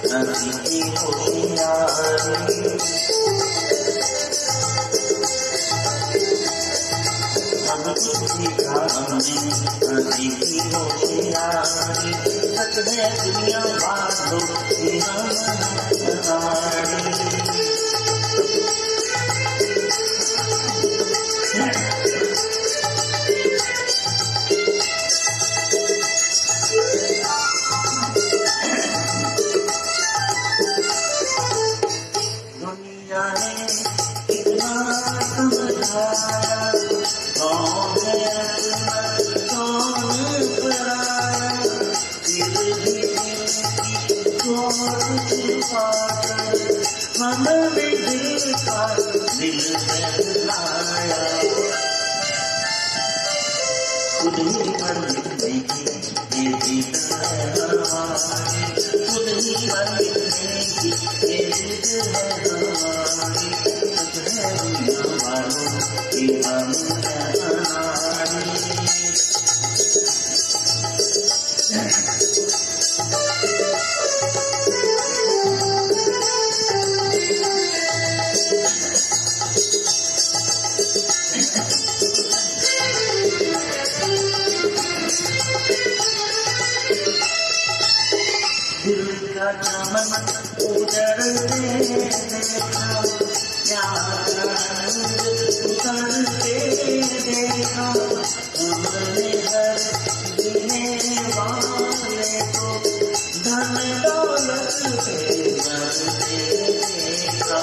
नदी की होशियारी, सब कुछ सीखा हमने नदी की होशियारी। सच है दुनिया बांधो दुनिया ने कितना समझाया, कौन है कौन पराया, फिर भी कौन छुपाकर हमें दिल का दिल बहलाया। खुद ही पर लिखने की ये जीत है हमारी, खुद ही पर लिखने की ये जीत है हमारी। सच है दुनिया वालों कि हम हैं अनाड़ी। दिल का चमन उजड़ते देखा, प्यार उतरते देखा, हमने हर जीने वाले को धन दौलत से मरते देखा।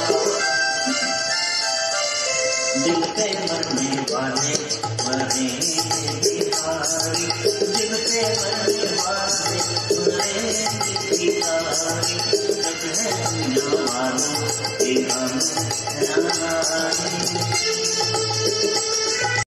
दिल पे मरने वाले मरेंगे बिहारी, दिल पे मरने वाले मरेंगे बिहारी। सच है दुनिया वालों कि हम हैं अनाड़ी।